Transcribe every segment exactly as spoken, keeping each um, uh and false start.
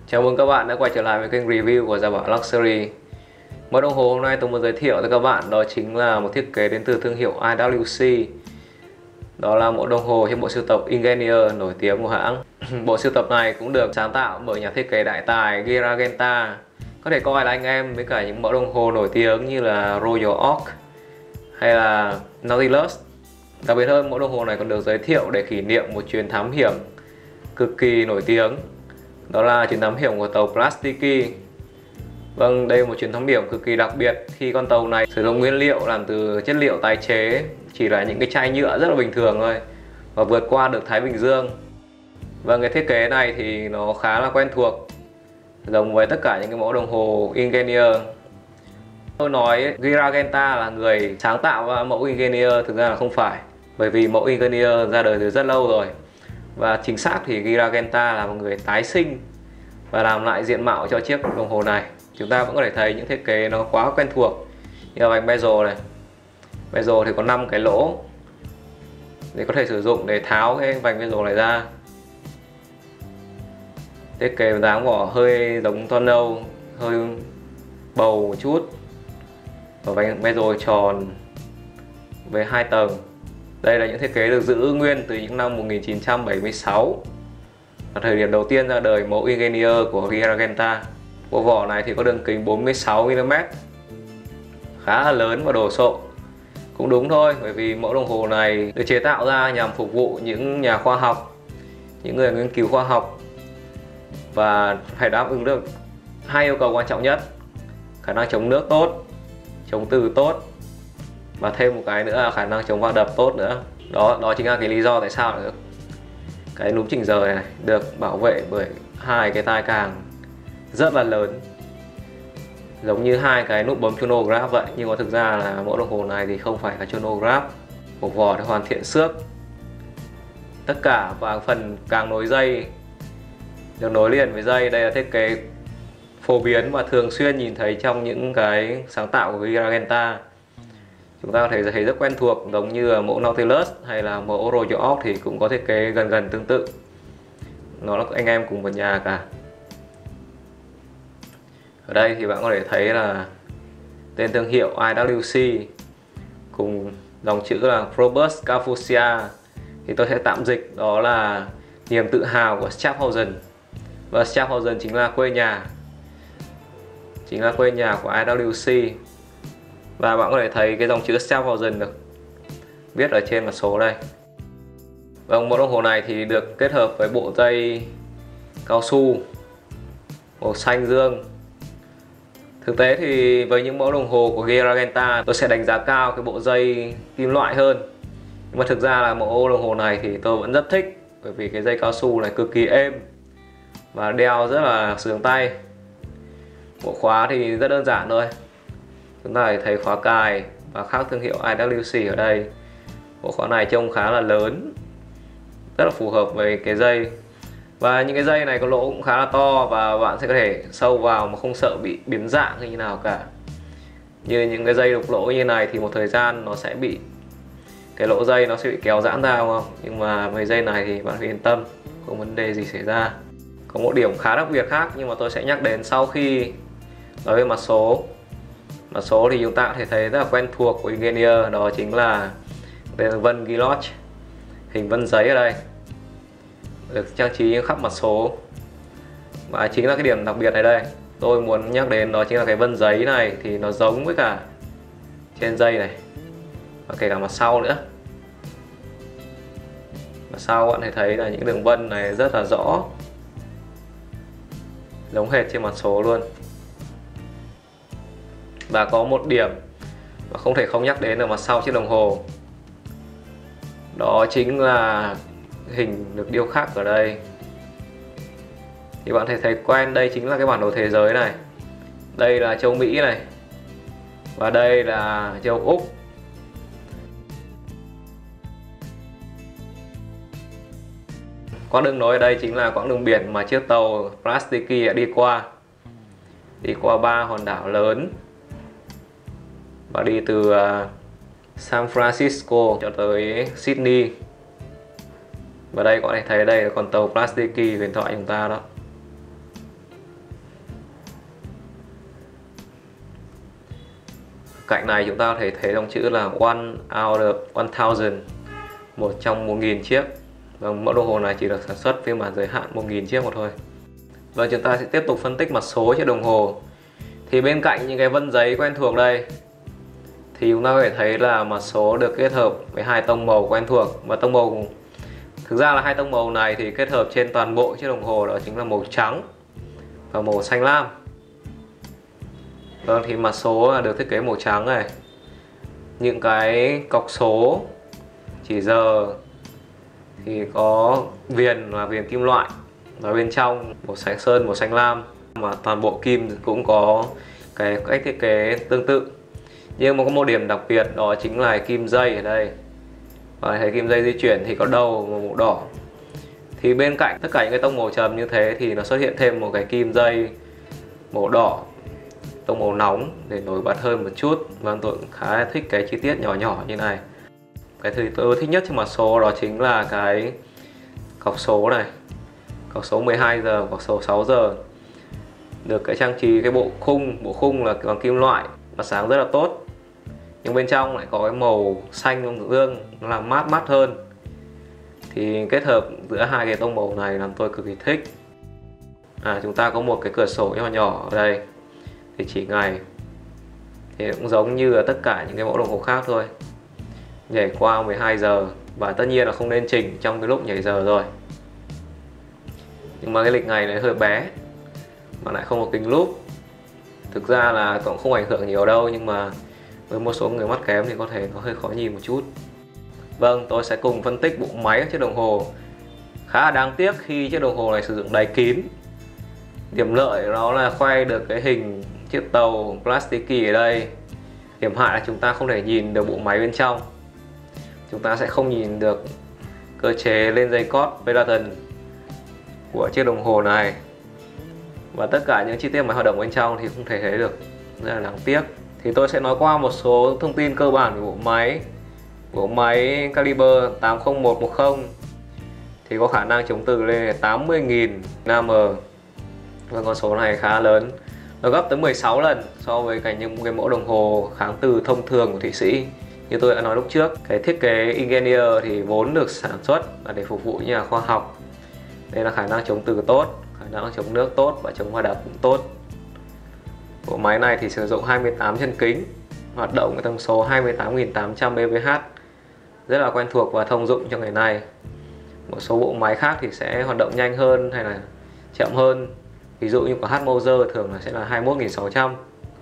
Chào mừng các bạn đã quay trở lại với kênh review của Gia Bảo Luxury. Mẫu đồng hồ hôm nay tôi muốn giới thiệu tới các bạn đó chính là một thiết kế đến từ thương hiệu I W C. Đó là mẫu đồng hồ trong bộ sưu tập Ingenieur nổi tiếng của hãng. Bộ sưu tập này cũng được sáng tạo bởi nhà thiết kế đại tài Gira Genta. Có thể coi là anh em với cả những mẫu đồng hồ nổi tiếng như là Royal Oak hay là Nautilus. Đặc biệt hơn, mẫu đồng hồ này còn được giới thiệu để kỷ niệm một chuyến thám hiểm cực kỳ nổi tiếng. Đó là chuyến thám hiểm của tàu Plastiki. Vâng, đây là một chuyến thám hiểm cực kỳ đặc biệt khi con tàu này sử dụng nguyên liệu làm từ chất liệu tái chế, chỉ là những cái chai nhựa rất là bình thường thôi, và vượt qua được Thái Bình Dương. Và cái thiết kế này thì nó khá là quen thuộc, giống với tất cả những cái mẫu đồng hồ Ingenieur. Tôi nói Gira Genta là người sáng tạo ra mẫu Ingenieur, thực ra là không phải, bởi vì mẫu Ingenieur ra đời từ rất lâu rồi. Và chính xác thì Gira Genta là một người tái sinh và làm lại diện mạo cho chiếc đồng hồ này. Chúng ta vẫn có thể thấy những thiết kế nó quá quen thuộc, như là vành bezel này. Bezel thì có năm cái lỗ để có thể sử dụng để tháo cái vành bezel này ra. Thiết kế dáng vỏ hơi giống ton nâu, hơi bầu một chút, và vành bezel tròn với hai tầng. Đây là những thiết kế được giữ nguyên từ những năm một nghìn chín trăm bảy mươi sáu, là thời điểm đầu tiên ra đời mẫu Ingenieur của Gira Genta. Bộ vỏ này thì có đường kính bốn mươi sáu mi li mét, khá là lớn và đồ sộ. Cũng đúng thôi, bởi vì mẫu đồng hồ này được chế tạo ra nhằm phục vụ những nhà khoa học, những người nghiên cứu khoa học, và phải đáp ứng được hai yêu cầu quan trọng nhất: khả năng chống nước tốt, chống từ tốt, và thêm một cái nữa là khả năng chống va đập tốt nữa. Đó đó chính là cái lý do tại sao được cái núm chỉnh giờ này được bảo vệ bởi hai cái tai càng rất là lớn, giống như hai cái nút bấm chronograph vậy. Nhưng mà thực ra là mẫu đồng hồ này thì không phải là chronograph. Một vỏ để hoàn thiện xước tất cả, và phần càng nối dây được nối liền với dây. Đây là thiết kế phổ biến và thường xuyên nhìn thấy trong những cái sáng tạo của Gira Genta. Chúng ta có thể thấy rất quen thuộc, giống như là mẫu Nautilus hay là mẫu Royal Oak thì cũng có thiết kế gần gần tương tự. Nó là anh em cùng một nhà cả. Ở đây thì bạn có thể thấy là tên thương hiệu I W C cùng dòng chữ là Robust Confucia, thì tôi sẽ tạm dịch đó là niềm tự hào của Schaffhausen. Và Schaffhausen chính là quê nhà, chính là quê nhà của I W C. Và bạn có thể thấy cái dòng chữ Schaffhausen được viết ở trên mặt số đây. Vâng, mẫu đồng hồ này thì được kết hợp với bộ dây cao su màu xanh dương. Thực tế thì với những mẫu đồng hồ của Gira Genta, tôi sẽ đánh giá cao cái bộ dây kim loại hơn. Nhưng mà thực ra là mẫu đồng hồ này thì tôi vẫn rất thích, bởi vì cái dây cao su này cực kỳ êm và đeo rất là sướng tay. Bộ khóa thì rất đơn giản thôi, chúng ta có thể thấy khóa cài và khác thương hiệu I W C ở đây. Bộ khóa này trông khá là lớn, rất là phù hợp với cái dây. Và những cái dây này có lỗ cũng khá là to, và bạn sẽ có thể sâu vào mà không sợ bị biến dạng hay như nào cả. Như những cái dây đục lỗ như này thì một thời gian nó sẽ bị, cái lỗ dây nó sẽ bị kéo giãn ra, đúng không? Nhưng mà với dây này thì bạn phải yên tâm, không vấn đề gì xảy ra. Có một điểm khá đặc biệt khác nhưng mà tôi sẽ nhắc đến sau khi nói về mặt số. Mặt số thì chúng ta có thể thấy rất là quen thuộc của Ingenieur, đó chính là vân Guilloche, hình vân giấy ở đây, được trang trí khắp mặt số. Và chính là cái điểm đặc biệt này đây tôi muốn nhắc đến, đó chính là cái vân giấy này thì nó giống với cả trên dây này, và kể cả mặt sau nữa. Mặt sau bạn thể thấy là những đường vân này rất là rõ, giống hệt trên mặt số luôn. Và có một điểm mà không thể không nhắc đến ở mặt sau chiếc đồng hồ, đó chính là hình được điêu khắc ở đây. Thì bạn thể thấy quen, đây chính là cái bản đồ thế giới này. Đây là châu Mỹ này, và đây là châu Úc. Quãng đường nối ở đây chính là quãng đường biển mà chiếc tàu Plastiki đã đi qua. Đi qua ba hòn đảo lớn, và đi từ San Francisco cho tới Sydney. Và đây có thể thấy đây là con tàu Plastiki huyền thoại chúng ta đó. Cạnh này chúng ta có thể thấy dòng chữ là one out of one thousand, một trong một nghìn chiếc. Và mẫu đồng hồ này chỉ được sản xuất phiên bản giới hạn một nghìn chiếc một thôi. Và chúng ta sẽ tiếp tục phân tích mặt số chiếc đồng hồ. Thì bên cạnh những cái vân giấy quen thuộc đây thì chúng ta có thể thấy là mặt số được kết hợp với hai tông màu quen thuộc. Và tông màu, thực ra là hai tông màu này thì kết hợp trên toàn bộ chiếc đồng hồ, đó chính là màu trắng và màu xanh lam. Vâng, thì mặt số được thiết kế màu trắng này. Những cái cọc số chỉ giờ thì có viền là viền kim loại, và bên trong màu xanh sơn, màu xanh lam. Và toàn bộ kim cũng có cái cách thiết kế tương tự. Nhưng mà có một điểm đặc biệt, đó chính là kim dây ở đây. Và thấy kim dây di chuyển thì có đầu màu đỏ. Thì bên cạnh tất cả những cái tông màu trầm như thế thì nó xuất hiện thêm một cái kim dây màu đỏ, tông màu nóng để nổi bật hơn một chút. Và tôi cũng khá là thích cái chi tiết nhỏ nhỏ như này. Cái thứ tôi thích nhất trong mặt số đó chính là cái cọc số này, cọc số mười hai giờ, cọc số sáu giờ. Được cái trang trí cái bộ khung, bộ khung là bằng kim loại, và sáng rất là tốt. Nhưng bên trong lại có cái màu xanh trong dương, nó làm mát mắt hơn. Thì kết hợp giữa hai cái tông màu này làm tôi cực kỳ thích. À, chúng ta có một cái cửa sổ nhỏ nhỏ ở đây thì chỉ ngày. Thì cũng giống như là tất cả những cái mẫu đồng hồ khác thôi, nhảy qua mười hai giờ, và tất nhiên là không nên chỉnh trong cái lúc nhảy giờ rồi. Nhưng mà cái lịch ngày này hơi bé mà lại không có kính lúp. Thực ra là cũng không ảnh hưởng nhiều đâu, nhưng mà với một số người mắt kém thì có thể nó hơi khó nhìn một chút. Vâng, tôi sẽ cùng phân tích bộ máy của chiếc đồng hồ. Khá là đáng tiếc khi chiếc đồng hồ này sử dụng đáy kín. Điểm lợi đó là khoe được cái hình chiếc tàu plasticky ở đây. Điểm hại là chúng ta không thể nhìn được bộ máy bên trong. Chúng ta sẽ không nhìn được cơ chế lên dây cót Peloton của chiếc đồng hồ này. Và tất cả những chi tiết máy hoạt động bên trong thì không thể thấy được, rất là đáng tiếc. Thì tôi sẽ nói qua một số thông tin cơ bản về bộ máy. Bộ máy caliber tám không một một không thì có khả năng chống từ lên tám mươi nghìn nam. Và con số này khá lớn, nó gấp tới mười sáu lần so với cả những cái mẫu đồng hồ kháng từ thông thường của Thụy Sĩ. Như tôi đã nói lúc trước, cái thiết kế Ingenieur thì vốn được sản xuất là để phục vụ như nhà khoa học. Đây là khả năng chống từ tốt, khả năng chống nước tốt và chống va đập cũng tốt. Bộ máy này thì sử dụng hai mươi tám chân kính, hoạt động với tần số hai mươi tám nghìn tám trăm bê vê hát, rất là quen thuộc và thông dụng trong ngày nay. Một số bộ máy khác thì sẽ hoạt động nhanh hơn hay là chậm hơn. Ví dụ như của H. Moser thường là sẽ là hai mươi mốt nghìn sáu trăm.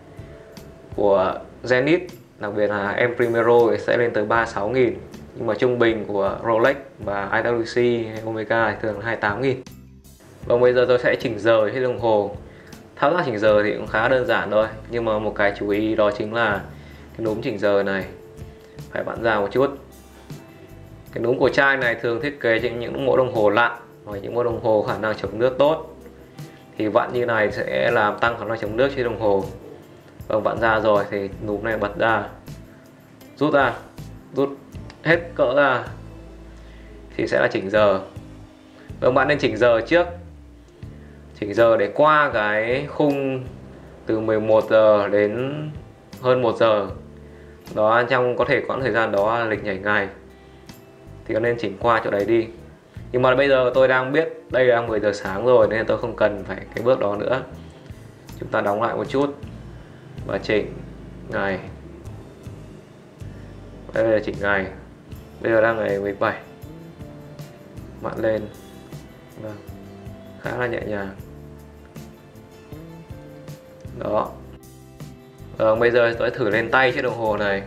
Của Zenith, đặc biệt là M Primero sẽ lên tới ba mươi sáu nghìn. Nhưng mà trung bình của Rolex và I W C hay Omega thì thường là hai mươi tám nghìn. Và bây giờ tôi sẽ chỉnh giờ chiếc đồng hồ. Thao tác chỉnh giờ thì cũng khá đơn giản thôi. Nhưng mà một cái chú ý đó chính là cái núm chỉnh giờ này phải vặn ra một chút. Cái núm của chai này thường thiết kế trên những mẫu đồng hồ lặn hoặc những mẫu đồng hồ khả năng chống nước tốt. Thì vặn như này sẽ làm tăng khả năng chống nước trên đồng hồ. Và vặn ra rồi thì núm này bật ra, rút ra, rút hết cỡ ra thì sẽ là chỉnh giờ. Và bạn nên chỉnh giờ trước. Chỉnh giờ để qua cái khung từ mười một giờ đến hơn một giờ. Đó, trong có thể quãng thời gian đó là lịch nhảy ngày thì có nên chỉnh qua chỗ đấy đi. Nhưng mà bây giờ tôi đang biết đây là mười giờ sáng rồi nên tôi không cần phải cái bước đó nữa. Chúng ta đóng lại một chút và chỉnh ngày. Đây là chỉnh ngày. Bây giờ đang ngày mười bảy. Vặn lên. Vâng. Khá là nhẹ nhàng. Đó. Vâng, bây giờ tôi thử lên tay chiếc đồng hồ này.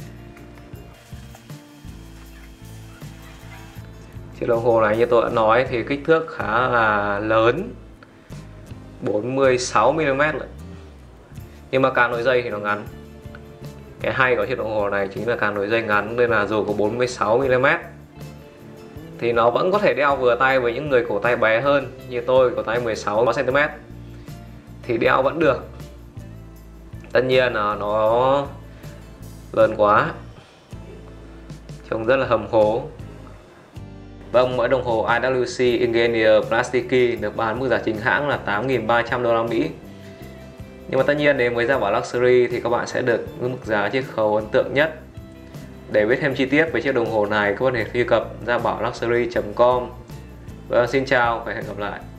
Chiếc đồng hồ này như tôi đã nói thì kích thước khá là lớn, bốn mươi sáu mi li mét. Nhưng mà càng nối dây thì nó ngắn. Cái hay của chiếc đồng hồ này chính là càng nối dây ngắn, nên là dù có bốn mươi sáu mi li mét thì nó vẫn có thể đeo vừa tay với những người cổ tay bé hơn. Như tôi cổ tay mười sáu xăng ti mét thì đeo vẫn được. Tất nhiên là nó lớn quá, trông rất là hầm hố. Vâng, mẫu đồng hồ I W C Ingenieur Plasticky được bán mức giá chính hãng là tám nghìn ba trăm đô la Mỹ. Nhưng mà tất nhiên đến với Gia Bảo Luxury thì các bạn sẽ được mức giá chiết khấu ấn tượng nhất. Để biết thêm chi tiết về chiếc đồng hồ này, các bạn có thể truy cập gia bảo luxury chấm com. Và xin chào và hẹn gặp lại.